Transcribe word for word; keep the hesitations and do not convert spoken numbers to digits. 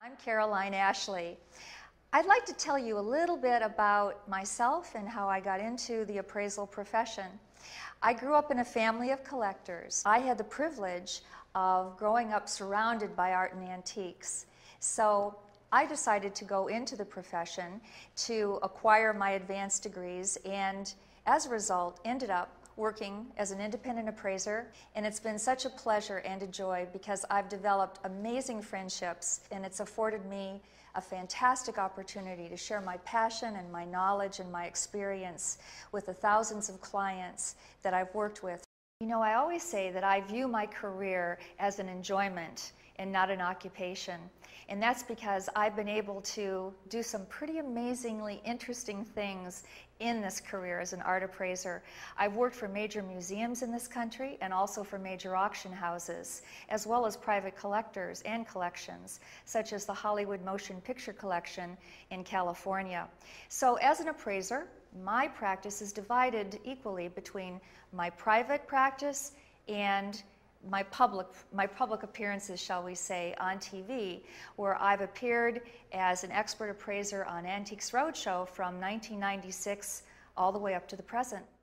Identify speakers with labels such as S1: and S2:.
S1: I'm Caroline Ashley. I'd like to tell you a little bit about myself and how I got into the appraisal profession. I grew up in a family of collectors. I had the privilege of growing up surrounded by art and antiques. So I decided to go into the profession to acquire my advanced degrees, and as a result ended up working as an independent appraiser, and it's been such a pleasure and a joy because I've developed amazing friendships, and it's afforded me a fantastic opportunity to share my passion and my knowledge and my experience with the thousands of clients that I've worked with. You know, I always say that I view my career as an enjoyment and not an occupation. And that's because I've been able to do some pretty amazingly interesting things in this career as an art appraiser. I've worked for major museums in this country and also for major auction houses, as well as private collectors and collections, such as the Hollywood Motion Picture Collection in California. So as an appraiser, my practice is divided equally between my private practice and my public, my public appearances, shall we say, on T V, where I've appeared as an expert appraiser on Antiques Roadshow from nineteen ninety-six all the way up to the present.